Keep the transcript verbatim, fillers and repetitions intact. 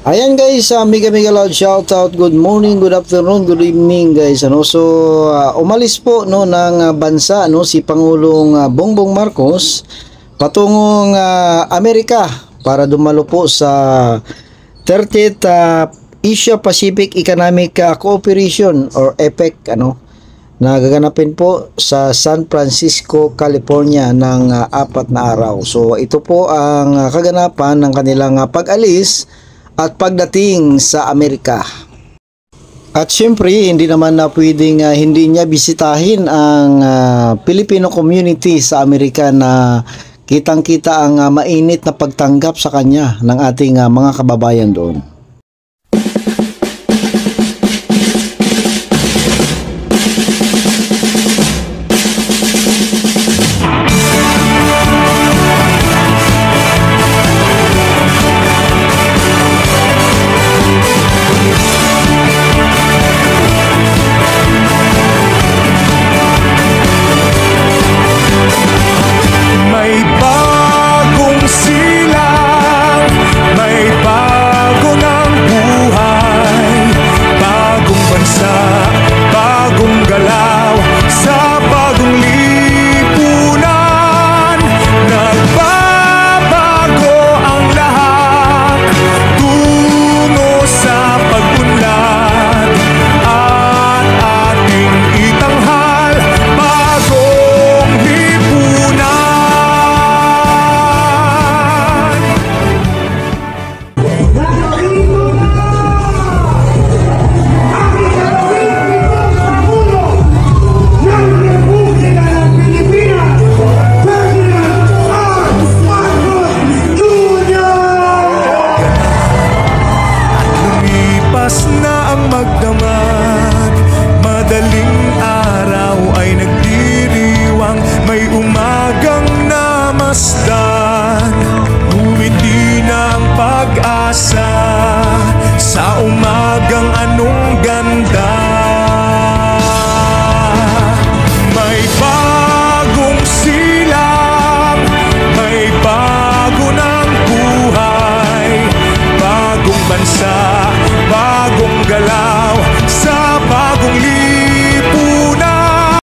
Ayan guys, uh, mega mega loud shout out. Good morning, good afternoon, good evening guys. Ano so uh, umalis po no ng uh, bansa no si Pangulong uh, Bongbong Marcos patungong uh, Amerika para dumalo po sa thirtieth uh, Asia Pacific Economic uh, Cooperation or APEC ano na gaganapin po sa San Francisco, California ng uh, apat na araw. So ito po ang uh, kaganapan ng kanilang uh, pag-alis at pagdating sa Amerika. At syempre, hindi naman na pwedeng uh, hindi niya bisitahin ang uh, Filipino community sa Amerika na kitang-kita ang uh, mainit na pagtanggap sa kanya ng ating uh, mga kababayan doon.